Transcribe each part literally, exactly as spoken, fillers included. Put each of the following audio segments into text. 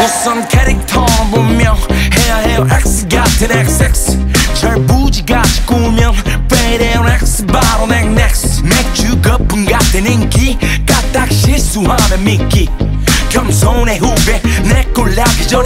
우선 캐릭터 보면 해야 해요 X 같은 엑스엑스 절부지같이 꾸면 페이데온 X 바로 넥넥스 맥주 거품 같은 인기 까딱 실수하면 미끼 겸손의 후배 내 꼴나기 전에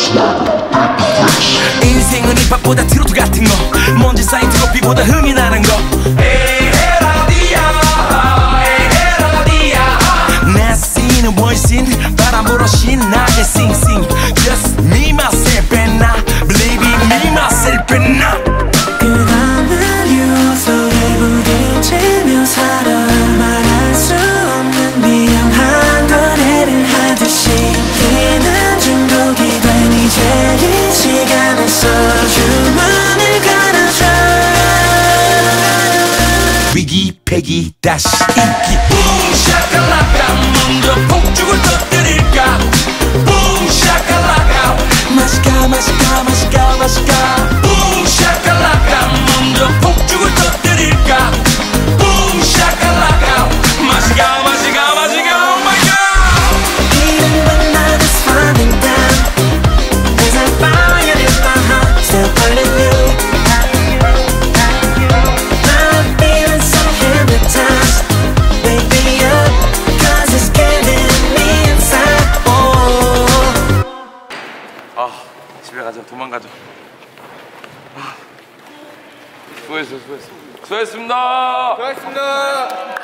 인생은 힙합보다 트로트 같은 거 먼지 쌓인 트로피보다 흥이 나는 거 에이 헤라디야 에이 헤라디야 내 씬은 훨씬 바람 불어 신나게 싱싱 Just me myself and I Believe in me myself and I 그날을 유서에 부딪히며 살아 말할 수 없는 미안한 거래를 하듯이 이는 중독이 된 이제 이 시간에서 주문을 갈아줘 위기 패기 다시 인기 붐 샤칼라카 먼저 폭죽을 터뜨릴까 붐 샤칼라카 마시카 마시카 마시카 마시카 붐 샤칼라카 먼저 폭죽을 터뜨릴까 붐 샤칼라카 마시가 마시가 마시가 Oh my God Even when I was falling down There's a fire in my heart Still burning you Now I'm feeling so hypnotized Wake me up Cause it's killing me inside Oh 아 집에 가자 도망가자 아, 수고했어 수고했어 수고했습니다 수고하셨습니다.